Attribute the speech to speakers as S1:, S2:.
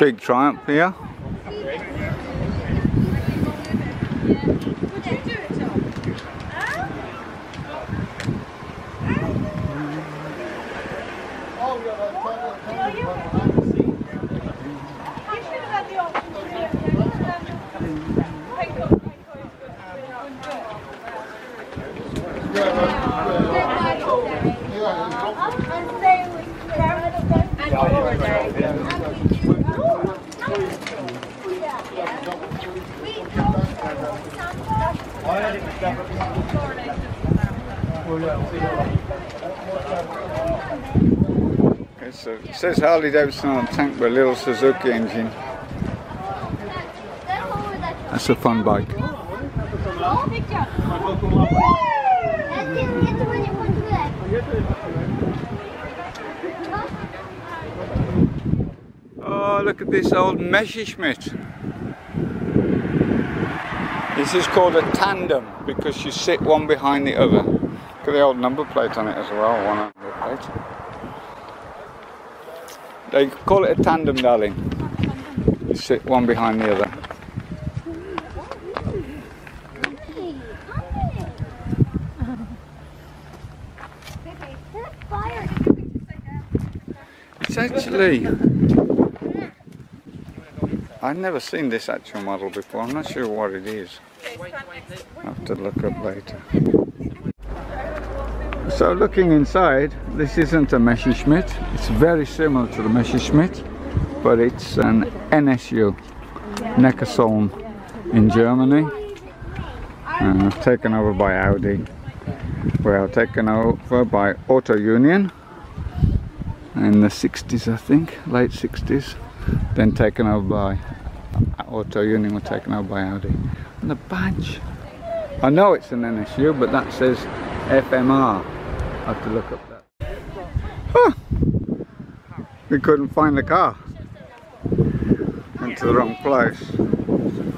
S1: Big Triumph here. Okay, so it says Harley Davidson on the tank with a little Suzuki engine. That's a fun bike. Oh, look at this old Messerschmitt. This is called a tandem because you sit one behind the other. Look at the old number plate on it as well, one number plate. They call it a tandem, darling. You sit one behind the other. It's actually, I've never seen this actual model before. I'm not sure what it is. I'll have to look up later. So looking inside, this isn't a Messerschmitt. It's very similar to the Messerschmitt, but it's an NSU, Neckarsulm in Germany, taken over by Audi. Well, taken over by Auto Union in the 60s, I think, late 60s. Then taken over by Auto Union, were taken over by Audi. And the badge, I know it's an NSU, but that says FMR. I have to look up that. Huh. We couldn't find the car. Went to the wrong place.